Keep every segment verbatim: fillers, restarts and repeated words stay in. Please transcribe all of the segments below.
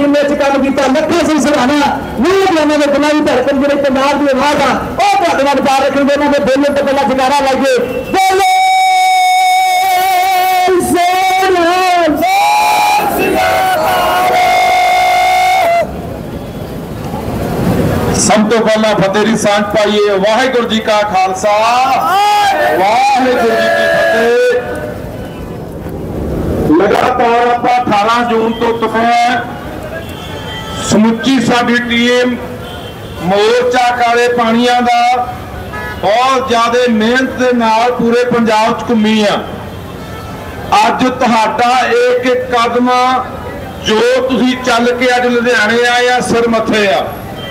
जिन्हें च काम किया लखा सिंह सराहना नौजवानों के गुलामी धड़कन जो पंजाब की आवाज आ वो बचा रखेंगे उन्होंने बोलने तो पहला जगारा लाइए बोलो सब तो पहला फतेह दी सांझ पाइए। वाहिगुरू जी का खालसा वाहिगुरू जी की फतेह। लगातार आप अठारह जून तो तुफान समुची साडी टीम मोर्चा काले पानियां दा बहुत ज्यादा मेहनत के नाल पूरे पंजाब च घूमी आ। अज तुहाडा एक एक कदम जो तुसी चल के अज लुधियाने आए आ सिर मथे आ।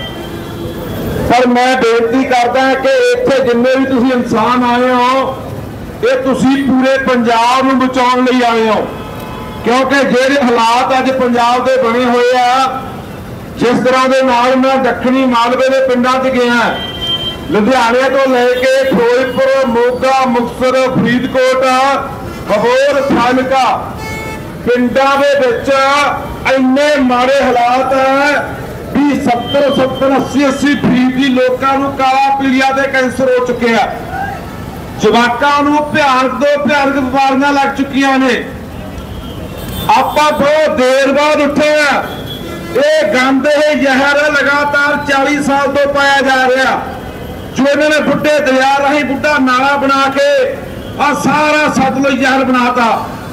पर मैं बेनती करदा कि इत्थे जिन्ने भी तुसी इंसान आए हो ये तुसी पूरे पंजाब नूं बचाउण लई आए हो, क्योंकि जिहड़े हालात अज पंजाब दे बने हुए आ जिस तरह दे नाल मैं दक्षिणी मालवे दे पिंडां च गया लुधियाने तो लैके फिरोजपुर मोगा मुक्तसर फरीदकोट अबोहर फाजिलका पिंडां दे विच इन्ने माड़े हालात है भी सत्तर सत्तर अस्सी अस्सी फीसदी लोगों को काला पीलिया के कैंसर हो चुके हैं। जवाकों भयानक दो भयानक बीमारियां लग चुकी ने। आप बहुत देर बाद उठे हैं ये गंद ये जहर लगातार चालीस साल तो पाया जा रहा जो इन्होंने बुढ़े दरिया राही बुढ़ा नाला बना के आ सारा सतलुज जहर बनाता।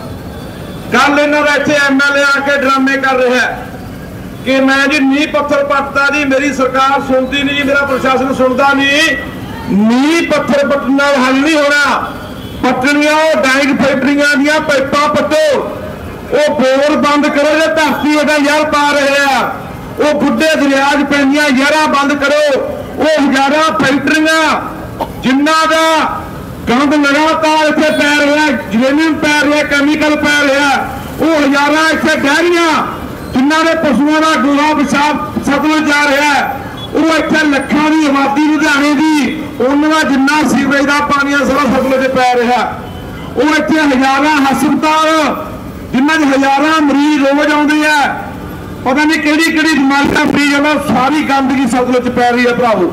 कल इन्होंने इतने एम एल ए आके ड्रामे कर रहे हैं कि मैं जी नींह पत्थर पटता जी मेरी सरकार सुनती नहीं, मेरा प्रशासन सुनता नहीं। नींह पत्थर पटना हल नहीं होना। पटनिया डाइट फैक्ट्रियां दियां पाइपां पट्टो, वो बोर बंद करो जो धरती का यार पा रहे हैं। वो बुढ़े दरिया च पैंदियां यारां बंद करो। वो हजारां फैक्ट्रियां जिन्हां दा गंद लगातार इत्थे पै रहा, यूरेनियम पै रहा, कैमिकल पै रहा, वो हजारां इत्थे डेयरियां जिन्होंने पशुओं का गोला पेशाब सतलुज जा रहा है वो इतने लखों की आबादी लुधियाने की उन्होंने जिन्ना सीवरेज का पानी सारा सतलुज पै रहा। वो इतने हजारां हस्पताल जिन्होंने हजारां मरीज रोज आते हैं, पता नहीं किहड़ी किहड़ी बीमारियां मरीज आना, सारी गंदगी सतलुज पै रही है भरावो।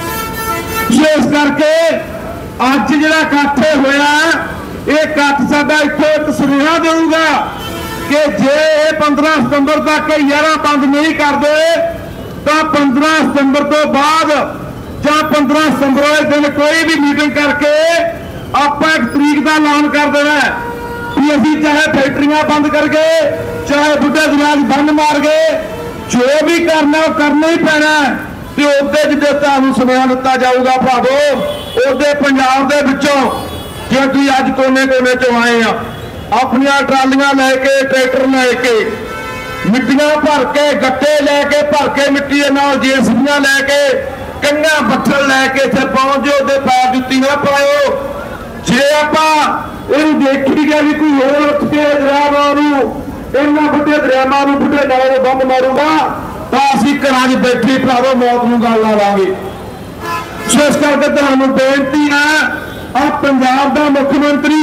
इस करके अज जिहड़ा इकट्ठ होया ये इकट्ठ साडा इत्थों एक सुनेहा देऊगा कि जे पंद्रह सितंबर तक यारा बंद नहीं करते तो पंद्रह सितंबर तो बाद या पंद्रह सितंबर वाले दिन कोई भी मीटिंग करके आप एक तरीक का ऐलान कर देना कि अभी चाहे फैक्ट्रियां बंद करके चाहे बुढ़े दरिया बंद मार गए जो भी करना वो करना ही पैना तो उहदे जो तुहानूं सुनेहा दिता जाऊगा भावो उहदे पंजाब दे विचों जो तुसीं अज कोने कोने चों आए आ अपनिया ट्रालियां लैके ट्रैक्टर लैके मिट्टियां भर के गट्टे लैके भर के मिट्टी जेसीबियां लैके कंघा पत्थर लैके इत्थे पहुंच जाओ ते पैर जुत्ती ना पाओ। जे आपां इहनूं देखी गया भी कोई होर उठ के दरिया मारू इन्हां बुढ़े दरिया मारू बुढ़े नाले बंद मारूगा तो असीं घरां च बैठे भरावो मौत नूं गल लावांगे। सो इस करके तुहानूं बेनती है आ पंजाब दा मुख मंत्री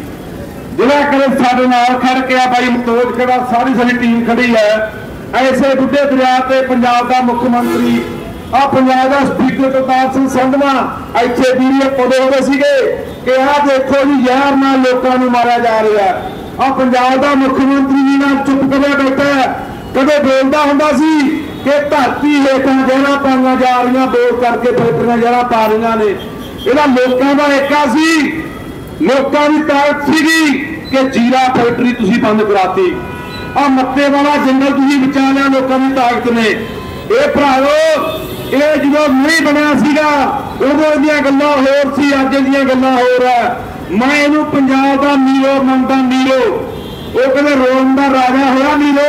जिला करे साडे नाल खड़ के आ भाई मतोज खड़ा सारी सारी टीम खड़ी है। ऐसे बुढ़े दरिया ते पंजाब का मुख्यमंत्री आ पंजाब का स्पीकर करतार सिंह संधवा इत्थे वीडियो पौधे होते सीगे कि आ देखो जी यार नाल लोकां नूं मारिया जा रहा है। आ पंजाब का मुख्यमंत्री जी नाल चुप करे बैठा है। कदे बोलदा हुंदा सी कि धरती हेठां जहरां पाईयां जा रही बोल करके फैक्ट्रियां जहरां पा रही ने। इहदा लोकां दा एका सी लोगों की ताकत सी कि जीरा फैक्ट्री तुसी बंद कराती आ मत्ते वाला जंगल तुसी बचा लिया लोगों की ताकत ने। ये भरावो ये जो नहीं बनया सीगा उदों दियां गल्लां होर सी अज दियां गल्लां होर है। मैं इहनूं पंजाब दा मीरो मनदा मीरो वो कहते रोम दा राजा होया मीरो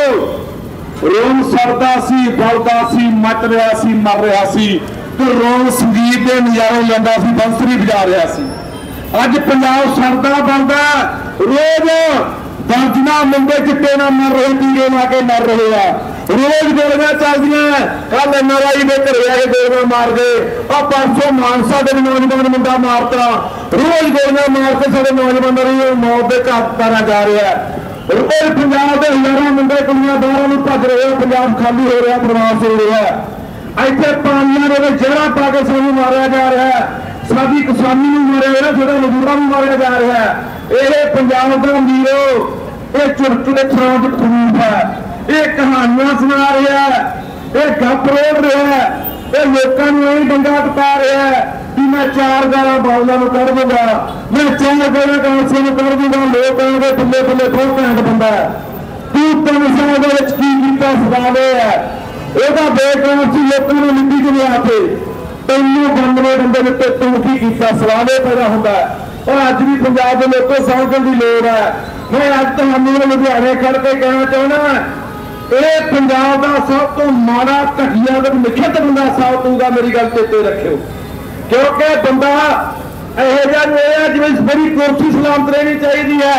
रोम सरदा सी बलदा सी मच रहा सी मर रहा सी तो रोम संगीत के नज़ारे लैंदा सी बंसरी बजा रहा सी। अज पंजाब सरदा बनता रोज दर्जना मुंडे चिट्टे ना मर रहे टीके ला के मर रहे हैं। रोज गोलियां चलदियां कल एन आर आई के घरे आके गोलियां मार गए और परसों मानसा के नौजवान मुंडा मारता रोज गोलियां मार के सारे नौजवानों की मौत के घाट उतारा जा रहा है। रोज पंजाब के हजारों मुंडे कुड़ियां बाहरों में भज रहे हैं, पंजाब खाली हो रहा, प्रवास हो रहा है। इतने पानिया के जहरा पा के सानू मारिया जा रहा है, साडी किसानी में मारिया जा रहा, साडे मजदूरों में मारिया जा रहा है। ये पंजाब का अमीरो ये चुटकुले थां च खरूफ है, ये कहानियां सुना रहा है, ये गप रोड़ रहा है, ये लोगों को यही डंगा टपा रहा है कि मैं चार गाला बावलों को कर दूंगा, मैं चार गाला कांसे को कर दूंगा। लोग कहेंगे बल्ले बल्ले बहुत घैंट बंदा है, तू तीन साल के की किया सवाल है ਇਹਦਾ ਬੇਕਰਾਰ ਸੀ ਲੋਕਾਂ ਨੂੰ ਮਿੱਟੀ ਚ ਲਿਆ ਕੇ ਤੈਨੂੰ ਬੰਦਨੇ ਬੰਦੇ ਦੇ ਉੱਤੇ ਤੂੰ ਕੀ ਕੀਤਾ ਸਵਾਲ ਇਹ ਪੈਦਾ ਹੁੰਦਾ ਹੈ। ਔਰ ਅੱਜ ਵੀ ਪੰਜਾਬ ਦੇ ਲੋਕਾਂ ਸਮਝਣ ਦੀ ਲੋੜ ਹੈ। ਮੈਂ ਅੱਜ ਤੁਹਾਨੂੰ ਲੁਧਿਆਣੇ ਖੜ ਕੇ ਕਹਿਣਾ ਚਾਹੁੰਦਾ ਇਹ ਪੰਜਾਬ ਦਾ ਸਭ ਤੋਂ ਮਾੜਾ ਘਟੀਆ ਤੇ ਨਿਖੇਧ ਬੰਦਾ ਸਾਬਤ ਹੋਊਗਾ, ਮੇਰੀ ਗੱਲ ਚੇਤੇ ਰੱਖਿਓ, ਕਿਉਂਕਿ ਬੰਦਾ ਇਹੋ ਜਿਹਾ ਨਹੀਂ ਹੈ ਜਿਵੇਂ ਬੜੀ ਕੁਰਸੀ ਸਲਾਮਤ ਰਹਿਣੀ ਚਾਹੀਦੀ ਹੈ।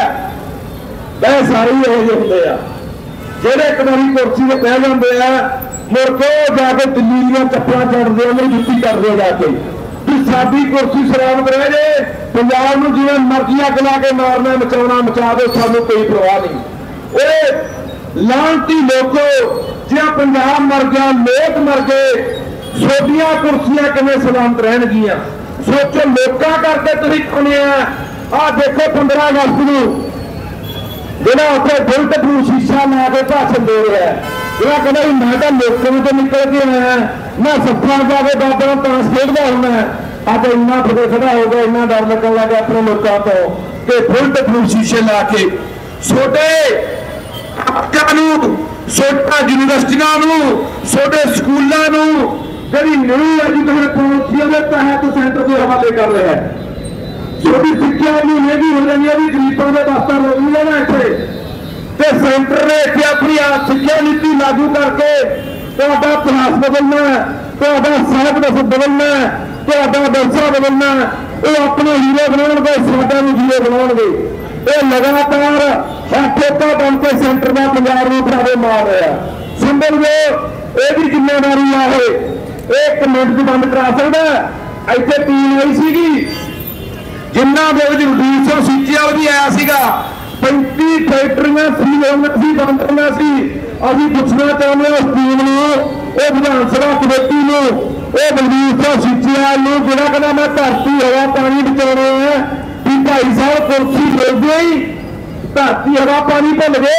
ਇਹ ਸਾਰੇ ਇਹੋ ਜਿਹੇ ਹੁੰਦੇ ਆ ਜਿਹੜੇ ਇੱਕ ਵਾਰੀ ਕੁਰਸੀ ਤੇ ਬਹਿ ਜਾਂਦੇ ਆ ਮੁੜ ਕੇ ਜਾके दिल्ली ਦੀਆਂ ਚੱਪਲਾਂ ਚੜਦੇ ਉਹਨੂੰ ਜੁੱਤੀ ਕਰਦੇ ਜਾ ਕੇ ਕਿ ਸਾਡੀ ਕੁਰਸੀ ਸਲਾਮਤ ਰਹਿ ਜੇ, ਪੰਜਾਬ ਨੂੰ ਜਿਵੇਂ ਮਰਜ਼ੀ ਅੱਗ ਲਾ ਕੇ ਮਾਰਨਾ ਮਚਾਉਣਾ ਮਚਾ ਦਿਓ, ਸਾਨੂੰ ਕੋਈ ਪਰਵਾਹ ਨਹੀਂ। ਇਹ ਲਾਂਤੀ ਲੋਕੋ ਜੇ ਪੰਜਾਬ ਮਰ ਗਿਆ, ਲੋਕ ਮਰ ਗਏ, ਛੋਟੀਆਂ ਕੁਰਸੀਆਂ ਕਿਵੇਂ ਸਲਾਮਤ ਰਹਿਣਗੀਆਂ? ਸੋਚੋ ਲੋਕਾਂ ਕਰਕੇ ਤੁਸੀਂ ਚੁਣਿਆ। ਆਹ ਦੇਖੋ ਪੰਦਰਾਂ ਅਗਸਤ ਨੂੰ ਜਿਹੜਾ ਉੱਥੇ ਬੁਲਟ ਨੂੰ ਸ਼ੀਸ਼ਾ ਲਾ ਕੇ ਭਾਸ਼ਣ ਦੇ ਰਿਹਾ ਹੈ, ਜਿਹੜਾ ਕਹਿੰਦਾ ਵੀ ਮੈਂ ਤਾਂ ਲੋਕਾਂ ਨੂੰ ਤੋਂ ਨਿਕਲ ਕੇ ਆਇਆ, ਮੈਂ ਸੱਥਾਂ ਜਾ ਕੇ ਬਾਬਾ ਨੂੰ ਤਾਂਸ ਖੇਡਦਾ ਹੁੰਦਾ। ਅੱਜ ਇੰਨਾ ਫਦੇ ਖੜਾ ਹੋ ਗਿਆ, ਇੰਨਾ ਡਰ ਲੱਗਣ ਲੱਗ ਗਿਆ ਆਪਣੇ ਲੋਕਾਂ ਤੋਂ ਕਿ ਬੁਲਟ ਨੂੰ ਸ਼ੀਸ਼ੇ ਲਾ ਕੇ ਛੋਟੇ ਅੱਖਾਂ ਨੂੰ, ਛੋਟਾ ਯੂਨੀਵਰਸਿਟੀਆਂ ਨੂੰ, ਛੋਟੇ ਸਕੂਲਾਂ ਨੂੰ ਜਿਹੜੀ ਨਵੀਂ ਐਜੂਕੇਸ਼ਨ ਪਾਲਿਸੀ ਦੇ ਤਹਿਤ ਸੈਂਟਰ ਦੇ ਹਵਾਲੇ ਕਰ ਰਿਹਾ ਹੈ। ਛੋਟੀ ਸਿੱਖਿਆ ਨੂੰ ਮਹਿੰਗੀ ਹੋ ਜਾਣੀ ਹੈ, ਵੀ ਗਰੀਬਾਂ ਦੇ ਦਫ਼ਤਰ ਲੱਗੂ ਜਾਣਾ ਇੱਥੇ, ਤੇ ਸੈਂਟਰ ਨੇ ਇੱਥੇ ਆਪਣੀ ਸਿੱਖਿਆ ਨੀਤੀ ਲਾਗੂ ਕਰਕੇ ਤੁਹਾਡਾ ਇਤਿਹਾਸ ਬਦਲਣਾ, ਤੁਹਾਡਾ ਸਾਹਿਤ ਬਦਲਣਾ, ਤੁਹਾਡਾ ਵਿਰਸਾ ਬਦਲਣਾ। ਇਹ ਆਪਣੇ ਹੀਰੋ ਬਣਾਉਣਗੇ, ਸਾਡਾ ਵੀ ਹੀਰੋ ਬਣਾਉਣਗੇ। ਇਹ ਲਗਾਤਾਰ ਹਰ ਠੇਕਾ ਬਣ ਕੇ ਸੈਂਟਰ ਦਾ ਪੰਜਾਬ ਨੂੰ ਉਠਾਵੇ ਮਾਰ ਰਿਹਾ। ਸੰਭਲ ਲਓ, ਇਹਦੀ ਜ਼ਿੰਮੇਵਾਰੀ ਆ। ਇਹ ਇੱਕ ਮਿੰਟ ਚ ਬੰਦ ਕਰਾ ਸਕਦਾ। ਇੱਥੇ ਟੀਮ ਆਈ ਸੀਗੀ ਜਿੰਨਾ ਦੇ ਵਿੱਚ ਰਣਜੀਤ ਸਿੰਘ ਸੀਚੇਵਾਲ ਵੀ ਆਇਆ ਸੀਗਾ, पैंती फैक्ट्रियां सी बनना सी। अभी पुछना चाहते उस टीम ने विधानसभा कमेटी ने बलबीर सिंह सीचेवाल ने जोड़ा कहना मैं धरती हवा पानी बचाने हैं कि भाई साहब कुर्सी मिल गई, धरती हवा पानी भुल गए।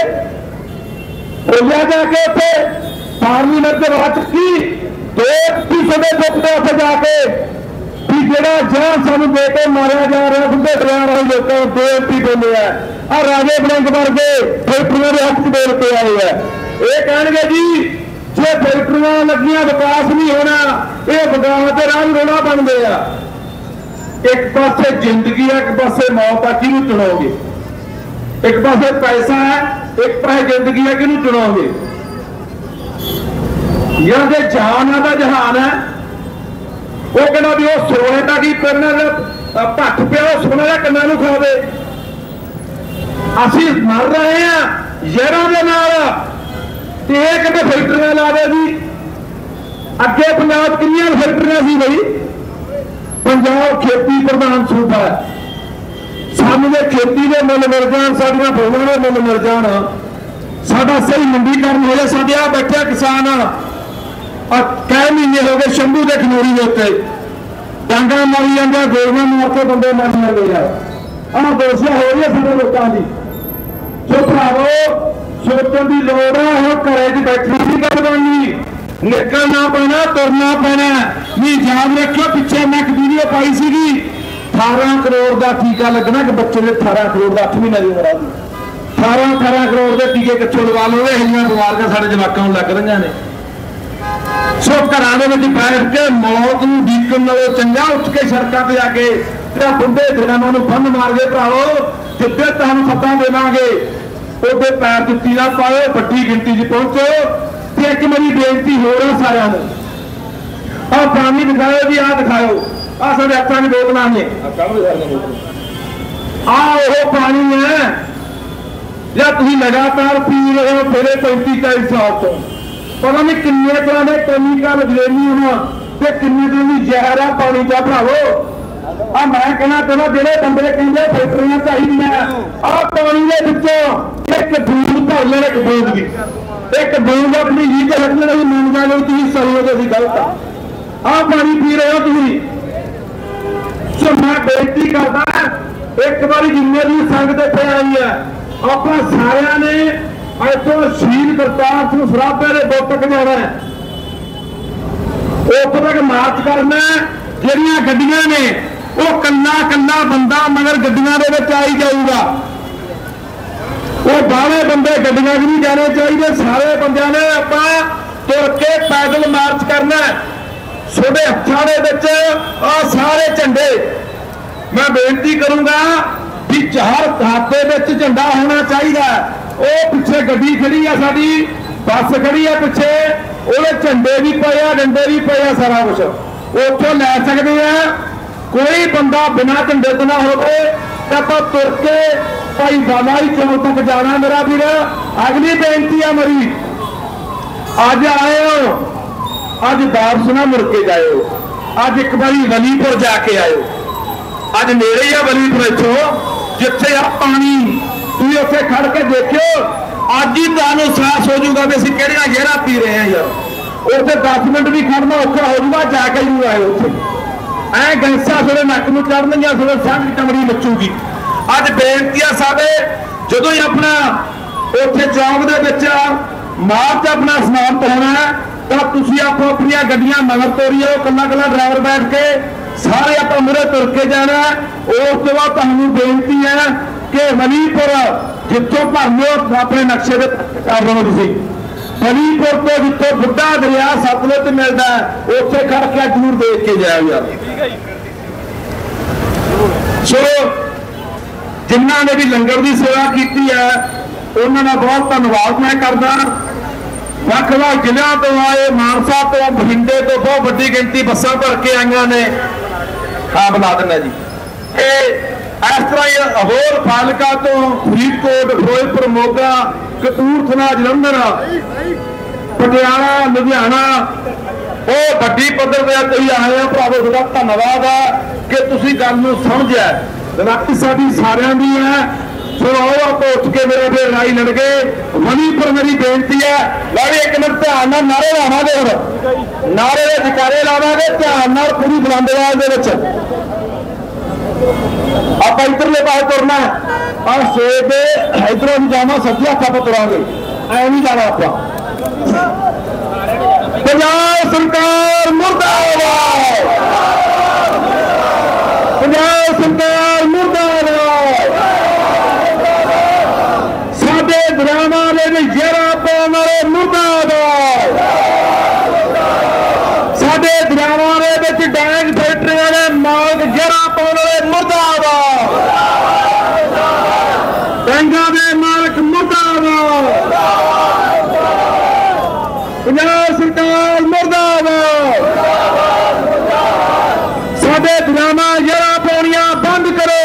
बोलिया जाके उसे पार्लीमेंट के बात की दो फीसद चुकते उसे जाके भी जरा जहां सानू दे के मारिया जा रहा बुढ़े डरा रहे लोगों दो एम पी बोले है आ राजे बलंग वर्गे फैक्ट्रियों के हक बोल के आए है। ये कहेंगे जी जो फैक्ट्रियां लगियां विकास नहीं होना, ये विकास के राह रोड़ा बन गया। एक पासे जिंदगी है, एक पासे मौत है, किनू चुनोगे? एक पासे पैसा है, एक पासे जिंदगी है, किनू चुनोगे? या जे जहान है जहान है वो कहना भी वो सोने का की करना भट्ट पे सोने का कन्ना खा दे। असी मर रहे हैं जहरों के नाल ते कहते फैक्ट्रियां ला दे जी। अगे पंजाब कितनी फैक्ट्रियां सी बई? पंजाब खेती प्रधान सूबा है, सानू दे खेती के मुल मिल जान, साडियां फसलों के मुल मिल जान, साडा सही मंडीकरण हो जाए। साडे आ बैठे किसान और कई महीने हो गए शंभू के खनौरी के उत्ते डांगा मारी जाते, गोलियां मार के बंदे मर जाते हैं। आह दोषिया हो रही है सारे लोगों की। जो भरावो सोचने की लोड़ है, हम घरे च बैठी नहीं गल बननी, निकलना पैना, तुरना पैना। नहीं याद रखियो पिछले मैं एक वीडियो पाई सी अठारह करोड़ का टीका लगना कि बच्चे ने अठारह करोड़ का अठ महीने की उम्र आ अठारह अठारह करोड़ के टीके कितों लगा लो। यह बीमारियां साढ़े जवाकों लग रही ने। सो घर बैठ के मौत को डीकन नालों चंगा उठ के सड़कों पर जाके बुढ़े दिनों बंद मार गए। भरावो जिद्दे तुम सत्ता देवांगे उदे पैर जुत्ती ना पाओ, बड़ी गिनती च पहुंचो। एक मेरी बेनती हो रहा सारे आ पानी दिखाओ जी, आ दिखाओ आ साढ़े हत्थों की बोतल ने आ वो पानी है या तुम लगातार पी रहे हो फिर पैंती चालीस साल तो पता नहीं किन्ने तरह के कैमिकल जलेनी होना किन्ने तरह की जहर है पानी का। भरावो आ मैं कहना चाहना जेडे बंदे कहते फैक्ट्रियां चाहिए आ पानी के विचों एक बूंद भर लेना, एक बूंद भी एक बूंद अपनी जी के रख लेना भी मन जाए तुम सही हो गए गलत आ पानी पी रहे हो तुम। सो मैं बेनती करदा एक बार जिन्ने भी संगत पे आई है आप सारिया ने इतों शहीद करतार सिंह सराभा के बुत तक जाना है, उस तक मार्च करना। ਜਿਹੜੀਆਂ ਗੱਡੀਆਂ ਨੇ ਉਹ ਕੱਲਾ ਕੱਲਾ ਬੰਦਾ ਮਗਰ ਗੱਡੀਆਂ ਦੇ ਵਿੱਚ ਆਈ ਜਾਊਗਾ, ਉਹ ਬਾਹਲੇ ਬੰਦੇ ਗੱਡੀਆਂ 'ਚ ਨਹੀਂ ਜਾਣੇ ਚਾਹੀਦੇ, ਸਾਰੇ ਬੰਦਿਆਂ ਨੇ ਆਪਾਂ ਤੁਰ ਕੇ ਪੈਦਲ ਮਾਰਚ ਕਰਨਾ। ਤੁਹਾਡੇ ਹੱਥਾਂ ਦੇ ਵਿੱਚ ਆ ਸਾਰੇ ਝੰਡੇ, ਮੈਂ ਬੇਨਤੀ ਕਰੂੰਗਾ ਵੀ ਚਾਰ ਹੱਥ ਦੇ ਵਿੱਚ ਝੰਡਾ ਹੋਣਾ ਚਾਹੀਦਾ। ਉਹ ਪਿੱਛੇ ਗੱਡੀ ਖੜੀ ਆ, ਸਾਡੀ ਬੱਸ ਖੜੀ ਆ ਪਿੱਛੇ, ਉਹਦੇ ਝੰਡੇ ਵੀ ਪਏ ਆ, ਡੰਡੇ ਵੀ ਪਏ ਆ, ਸਾਰਾ ਕੁਛ ਉੱਥੋਂ ਲੈ ਸਕਦੇ ਆ। ਕੋਈ ਬੰਦਾ ਬਿਨਾਂ ਝੰਡੇ ਤੋਂ ਨਾ ਹੋਵੇ ਤਾਂ ਆਪਾਂ ਤੁਰ ਕੇ ਭਾਈ ਬਾਲਾ ਹੀ ਚੌਂਕ ਤੱਕ ਜਾਣਾ। ਮੇਰਾ ਵੀਰ ਅਗਲੀ ਬੇਨਤੀ ਆ ਮੇਰੀ, ਅੱਜ ਆਏ ਹੋ ਅੱਜ ਵਾਪਸ ਨਾ ਮੁੜ ਕੇ ਜਾਇਓ, ਅੱਜ ਇੱਕ ਵਾਰੀ ਵਲੀਪੁਰ ਜਾ ਕੇ ਆਇਓ। ਅੱਜ ਨੇੜੇ ਹੀ ਆ ਵਲੀਪੁਰ ਇੱਥੋਂ, ਜਿੱਥੇ ਆ ਪਾਣੀ ਤੁਸੀਂ ਉੱਥੇ ਖੜ ਕੇ ਦੇਖਿਓ, ਅੱਜ ਹੀ ਤੁਹਾਨੂੰ ਅਹਿਸਾਸ ਹੋ ਜਾਊਗਾ ਵੀ ਅਸੀਂ ਕਿਹੜੀਆਂ ਜ਼ਹਿਰਾਂ ਪੀ ਰਹੇ ਹਾਂ ਯਾਰ। ਉੱਥੇ दस मिनट भी खड़ना औखा हो जाऊगा, जाके जरूर आए उत्थे ऐ गैसा थोड़े नक में चढ़निया, थोड़े संग टमड़ी मचूगी। अज बेनती है साडे जदों ही अपना उत्थे चौक दे विच मार्च अपना समाप्त होना है तो तुसीं आपो अपनियां गड्डियां मगर तोरियो, कल्ला कल्ला ड्राइवर बैठ के सारे आप मुरे तुर के जाना। उस तो बाद तुहानूं बेनती है कि वलीपुर जितों भरने अपने नक्शे दे कर लो तुसीं वलीपुर तो जितों बुढ़ा दरिया सतलुज मिलता है उत्थे खड़ के जरूर देख के जाओ यार। सो जिन्हों ने भी लंगर की सेवा की है उन्होंने बहुत धन्यवाद मैं करदा। ਵੱਖ-ਵੱਖ ਜ਼ਿਲ੍ਹਿਆਂ ਤੋਂ आए, मानसा तो बठिंडे तो बहुत बड़ी गिनती बसा भर के आईਆਂ ने। हाँ बना देना जी। इस तरह ही होर फालका तो फरीदकोट, फिरोजपुर, मोगा, कपूरथला, जलंधर, पटियाला, लुधियाना वो बड़ी पद्धर पे तुसीं आए हो भरावो, तुहाडा धन्नवाद है कि तुसीं गल नूं समझिआ। लड़ाई साडी सारिआं दी है। सो आओ आप उठ के मेरे फिर लड़ाई लड़ गए। वलीपुर मेरी बेनती है लाड़ी एक मिनट ध्यान नाल नारे लावांगे, फिर नारे दे जकारे लावांगे ध्यान नाल पूरी बुलंद आवाज़ दे विच। आप इधरले पासे तुरना आ सेब इधरों भी जाना, सज्जे हत्थ आप तुरांगे, ऐ नहीं जाना आप। पंजाब सरकार मुर्दाबाद, पंजाब सरकार मुर्दाबाद। साडे दरियावां दे विच ज़हरां पाउण वाले मुर्दाबाद, साडे दरियावां दे विच डैंग फैक्ट्रियां दे मालक ज़हरां पाउण वाले मुर्दाबाद, डैंगां दे मालक मुर्दाबाद, पंजाब सरकार मुर्दाबाद। साडे दरियावां ज़हरां पाउणियां बंद करो,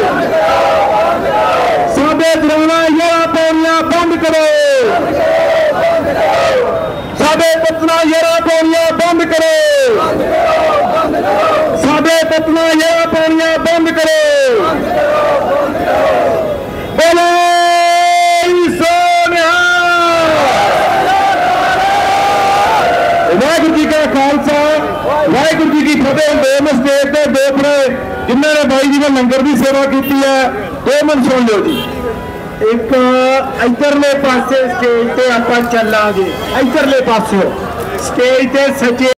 साडे दरियावां ज़हरां पाउणियां बंद करो, साडे पतना ज़हरां पाउणियां बंद करो, साडे पतना ज़हरां पाउणियां बंद करो। बोलो वाहिगुरू जी का खालसा वाहिगुरू जी की फतेह। दो स्टेज के दो भरे जिन्होंने बाई जी ने लंगर की सेवा की है, दो मन सुन लो जी। एक इधरले पासे स्टेज पे आप चलांगे, इधरले पासे स्टेज पे सचे